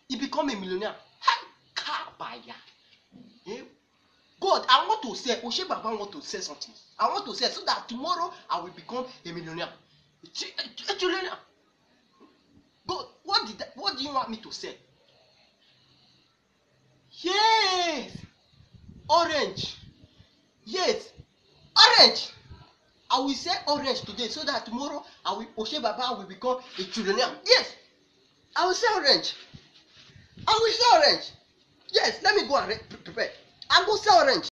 he become a millionaire. Hi, kabaya. Eh? God, I want to sell. Oshe Baba want to sell something. I want to sell so that tomorrow I will become a millionaire. A trillionaire. God, what do you want me to sell? Yes, orange. Yes, orange. I will sell orange today so that tomorrow Oshe Baba will become a trillionaire. Yes, I will sell orange. I will sell orange. Yes, let me go and prepare. I go sell orange.